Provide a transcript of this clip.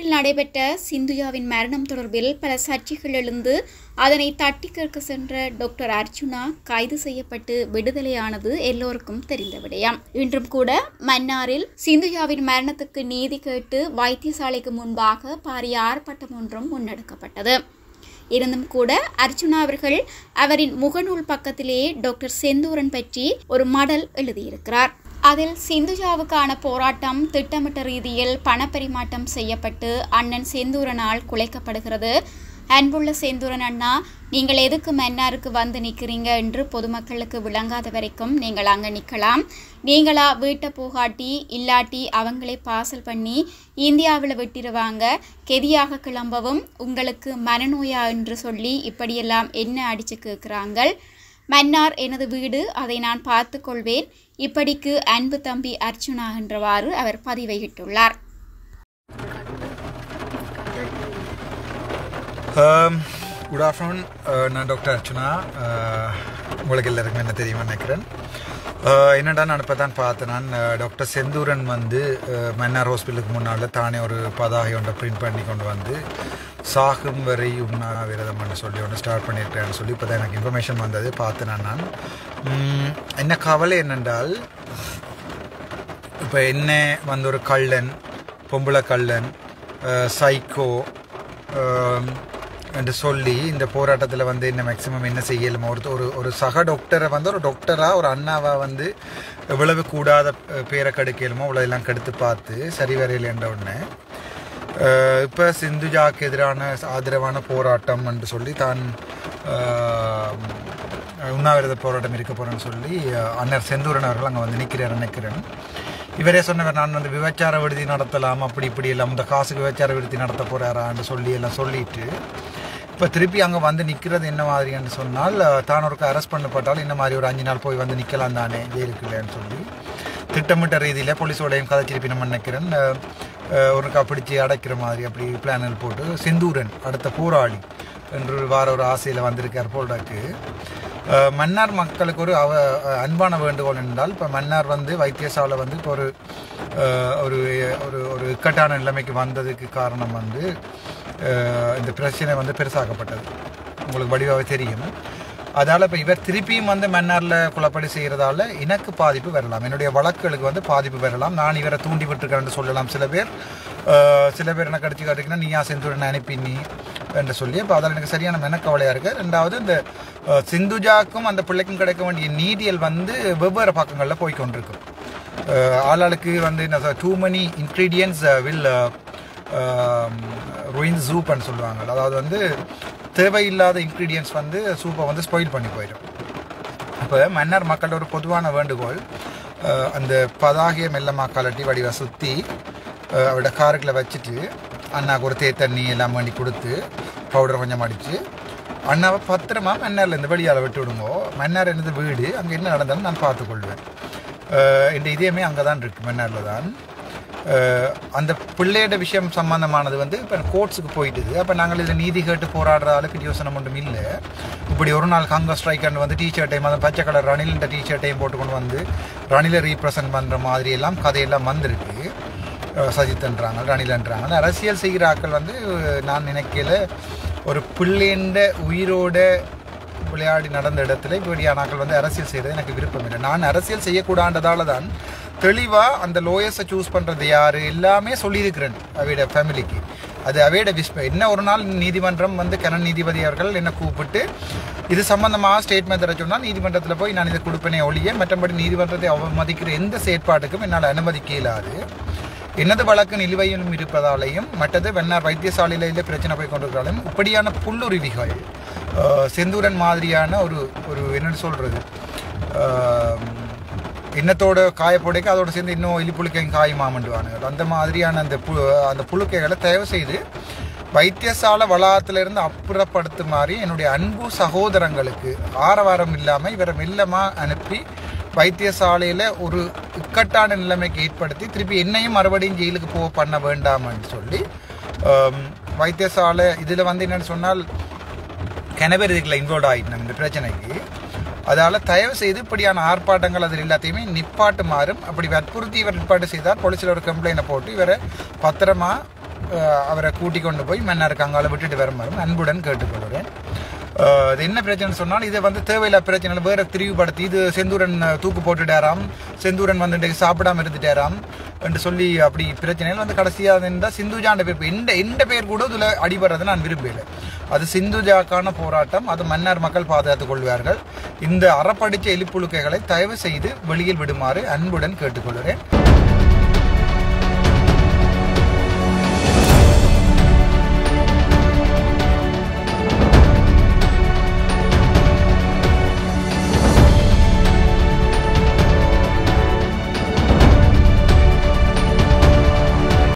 மன்னாரில் நடைபெற்ற சிந்துஜாவின் மரணம் தொடர்பில் பல சர்ச்சைகள் எழுந்து அதனை தட்டி கேட்க சென்ற டாக்டர் அர்ச்சுனா கைது செய்யப்பட்டு விடுதலையானது எல்லோருக்கும் தெரிந்த விடயம். இன்றும் கூட மன்னாரில் சிந்துஜாவின் மரணத்துக்கு நீதி கேட்டு வைத்தியசாலைக்கு முன்பாக பாரிய ஆர்ப்பாட்டம் ஒன்றும் முன்னெடுக்கப்பட்டது. இருந்தும் கூட அர்ச்சுனா அவர்கள் அவரின் முகநூல் பக்கத்திலேயே டாக்டர் செந்தூரன் பற்றி ஒரு மடல் எழுதியிருக்கிறார். அதில் சிந்துஜாவுக்கான போராட்டம் திட்டமிட்ட ரீதியில் பணப்பரிமாற்றம் செய்யப்பட்டு அண்ணன் செந்தூரனால் குலைக்கப்படுகிறது. அன்புள்ள செந்தூரன் அண்ணா, நீங்கள் எதுக்கு மன்னாருக்கு வந்து நிற்கிறீங்க என்று பொதுமக்களுக்கு விளங்காத வரைக்கும் நீங்கள் அங்கே நிற்கலாம். நீங்களா வீட்டை போகாட்டி இல்லாட்டி அவங்களே பார்சல் பண்ணி இந்தியாவில் விட்டிருவாங்க. கெதியாக கிளம்பவும் உங்களுக்கு மனநோயா என்று சொல்லி இப்படியெல்லாம் என்ன அடித்து கேட்குறாங்க. மன்னார் எனது வீடு, அதை நான் பார்த்து கொள்வேன். இப்படிக்கு அன்பு தம்பி அர்ச்சுனா என்றவாறு அவர் பதிவையிட்டுள்ளார். Good afternoon. நான் டாக்டர் அர்ச்சுனா. உங்களுக்கு எல்லாருக்கும் என்ன தெரியுமா நினைக்கிறேன். என்னடா நான் இப்போ தான் பார்த்தேன். நான் டாக்டர் செந்தூரன் வந்து மன்னார் ஹாஸ்பிட்டலுக்கு முன்னால் தானே ஒரு பதாகை ஒன்றை பிரிண்ட் பண்ணி கொண்டு வந்து சாகும் வரை உண்ணாவிரதம்னு சொல்லி ஒன்று ஸ்டார்ட் பண்ணியிருக்கேன்னு சொல்லி இப்போ தான் எனக்கு இன்ஃபர்மேஷன் வந்தது. பார்த்தேன் நான். என்ன கவலை என்னென்றால், இப்போ என்ன வந்து ஒரு கள்ளன், பொம்பளை கள்ளன், சைக்கோ என்று சொல்லி இந்த போராட்டத்தில் வந்து என்ன மேக்ஸிமம் என்ன செய்யலுமோ ஒரு சக டாக்டரை வந்து ஒரு டாக்டராக ஒரு அண்ணாவாக வந்து எவ்வளவு கூடாத பேரை கெடுக்கலுமோ அவ்வளோதெல்லாம் கெடுத்து பார்த்து சரி வரையில் என்ற உடனே இப்போ சிந்துஜாவுக்கு எதிரான ஆதரவான போராட்டம் என்று சொல்லி தான் உண்ணாவிரத போராட்டம் இருக்க போகிறேன்னு சொல்லி அண்ணர் செந்தூரன் அவர்கள் அங்கே வந்து நினைக்கிறேன். இவரே சொன்னவர், நான் வந்து விபச்சார விடுதி நடத்தலாம் அப்படி இப்படி எல்லாம் இந்த காசுக்கு விபச்சார விடுதி நடத்த போகிறாரான்னு சொல்லி எல்லாம் சொல்லிட்டு இப்போ திருப்பி அங்கே வந்து நிற்கிறது என்ன மாதிரின்னு சொன்னால், தான் ஒருக்கு அரெஸ்ட் பண்ணப்பட்டால் இந்த மாதிரி ஒரு 5 நாள் போய் வந்து நிற்கலாம் தானே ஜெயிலுக்குள்ளேன்னு சொல்லி திட்டமிட்ட ரீதியில் போலீஸோடையும் கதை திருப்பி நம்ம நினைக்கிறேன் ஒருக்கா பிடிச்சி அடைக்கிற மாதிரி அப்படி பிளானில் போட்டு செந்தூரன் அடுத்த போராளி என்று ஒரு ஆசையில் வந்திருக்கார் போல்டாக்கு. மன்னார் மக்களுக்கு ஒரு அன்பான வேண்டுகோள் என்றால், இப்போ மன்னார் வந்து வைத்தியசாலை வந்து இப்போ ஒரு ஒரு இக்கட்டான நிலைமைக்கு வந்ததுக்கு காரணம் வந்து இந்த பிரச்சனை வந்து பெருசாக்கப்பட்டது. உங்களுக்கு வடிவாக தெரியும். அதால் இப்போ இவர் திருப்பியும் வந்து மன்னாரில் குழப்படி செய்கிறதால எனக்கு பாதிப்பு வரலாம், என்னுடைய வழக்குகளுக்கு வந்து பாதிப்பு வரலாம். நான் இவரை தூண்டி விட்டுருக்கேன்னு சொல்லலாம். சில பேர் என்ன கடிச்சு காட்டிங்கன்னா நீயா செந்தூரன் அனுப்பி நீ என்று சொல்லி. இப்போ அதில் எனக்கு சரியான மெனக்கவலையாக இருக்குது. ரெண்டாவது, இந்த சிந்துஜாக்கும் அந்த பிள்ளைக்கும் கிடைக்க வேண்டிய நீதியல் வந்து வெவ்வேறு பக்கங்களில் போய்கொண்டிருக்கும். ஆளாளுக்கு வந்து என்ன too many ingredients will ruin சூப்னு சொல்லுவாங்க. அதாவது வந்து தேவையில்லாத இன்க்ரீடியன்ஸ் வந்து சூப்பை வந்து ஸ்பாயில் பண்ணி போயிடும். இப்போ மன்னார் மக்களோட ஒரு பொதுவான வேண்டுகோள், அந்த பதாகிய மெல்லமாக கலட்டி வடிவை சுற்றி அவரோட காருக்குள்ள வச்சுட்டு அண்ணாவுக்கு ஒரு தண்ணி எல்லாம் வேண்டி கொடுத்து பவுடர் கொஞ்சம் அடித்து அண்ணாவை பத்திரமா மன்னாரில் இந்த வழியால் விட்டு விடுங்கோ. மன்னார் என்னது வீடு, அங்கே என்ன நடந்தாலும் நான் பார்த்துக்கொள்வேன். என் இதயமே அங்கே தான் இருக்குது, மன்னாரில் தான். அந்த பிள்ளையோட விஷயம் சம்பந்தமானது வந்து இப்போ கோர்ட்ஸுக்கு போயிட்டுது. அப்போ நாங்கள் இதில் நீதி கேட்டு போராடுறதால பிரியோசனம் ஒன்றும் இல்லை. இப்படி ஒரு நாள் ஹங்கர் ஸ்ட்ரைக்கன்னு வந்து டிஷர்ட்டையும் அந்த பச்சை கலர் ரணிலின்ற டிஷர்ட்டையும் போட்டுக்கொண்டு வந்து ரணிலை ரீப்ரசன்ட் பண்ணுற மாதிரி எல்லாம் கதையெல்லாம் வந்திருக்கு. சஜித்ன்றாங்க, ரணிலன்றாங்க. அரசியல் செய்கிற ஆக்கள் வந்து நான் நினைக்கல ஒரு பிள்ளைன்ற உயிரோட விளையாடி நடந்த இடத்துல இப்படியான ஆக்கள் வந்து அரசியல் செய்கிறது எனக்கு விருப்பம் இல்லை. நான் அரசியல் செய்யக்கூடாண்டதால தான் தெளிவாக அந்த லோயர்ஸை சூஸ் பண்ணுறது யார் எல்லாமே சொல்லியிருக்கிறேன் அவையோட ஃபேமிலிக்கு. அது அவையோட என்ன ஒரு நாள் நீதிமன்றம் வந்து கனன் நீதிபதி அவர்கள் என்னை கூப்பிட்டு இது சம்பந்தமாக ஸ்டேட்மெண்ட் தர சொன்னால் நீதிமன்றத்தில் போய் நான் இதை கொடுப்பேனே ஒழிய மற்றபடி நீதிமன்றத்தை அவமதிக்கிற எந்த செயற்பாட்டுக்கும் என்னால் அனுமதிக்க இயலாது. எனது வழக்கு நிலுவையிலும் இருப்பதாலையும் மற்றது மன்னார் வைத்தியசாலையில் இல்லை பிரச்சனை போய் கொண்டிருக்கிறாலும் இப்படியான புல்லுருவிகள் செந்தூரன் மாதிரியான ஒரு என்னென்னு சொல்கிறது இன்னத்தோட காயப்போடைக்கு அதோட சேர்ந்து இன்னும் எலிப்புழுக்கையும் காயமாமண்டுவானுங்க. அந்த மாதிரியான அந்த புழுக்கைகளை தயவு செய்து வைத்தியசாலை வளாகத்திலிருந்து அப்புறப்படுத்துமாறு என்னுடைய அன்பு சகோதரங்களுக்கு ஆரவாரம் இல்லாமல் இவரை மெல்லமாக அனுப்பி வைத்தியசாலையில் ஒரு இக்கட்டான நிலைமைக்கு ஏற்படுத்தி திருப்பி என்னையும் மறுபடியும் ஜெயிலுக்கு போக பண்ண வேண்டாம்னு சொல்லி வைத்தியசாலை இதில் வந்து என்னென்னு சொன்னால் கிணவர் இதுக்குள்ள இன்வால்வ் ஆகிட்டோம் இந்த பிரச்சனைக்கு. அதால் தயவு செய்து இப்படியான ஆர்ப்பாட்டங்கள் அதில் எல்லாத்தையுமே நிப்பாட்டுமாறும், அப்படி வற்புறுத்தி இவர் நிப்பாட்டு செய்தால் போலீஸில் ஒரு கம்ப்ளைண்ட்டை போட்டு இவரை பத்திரமா அவரை கூட்டிக் கொண்டு போய் மன்னருக்கு அங்கால விட்டுட்டு வருமாறும் அன்புடன் கேட்டுக்கொள்கிறேன். இது என்ன பிரச்சனை சொன்னால் இதை வந்து தேவையில்லா பிரச்சனை வேற திரிவுபடுத்தி இது செந்தூரன் தூக்கு போட்டுட்டாராம், செந்தூரன் வந்துட்டு சாப்பிடாம இருந்துட்டாராம் என்று சொல்லி அப்படி பிரச்சனைகள் வந்து கடைசியாக இருந்தால் சிந்துஜாண்ட பேர் எந்த பேர் கூட இதில் அடிபடுறதை நான் விரும்பல. அது சிந்துஜாக்கான போராட்டம், அது மன்னர் மக்கள் பாதுகாத்துக் கொள்வார்கள். இந்த அறப்படிச்ச எலிப்புழுக்கைகளை தயவு செய்து வெளியில் விடுமாறு அன்புடன் கேட்டுக்கொள்கிறேன்.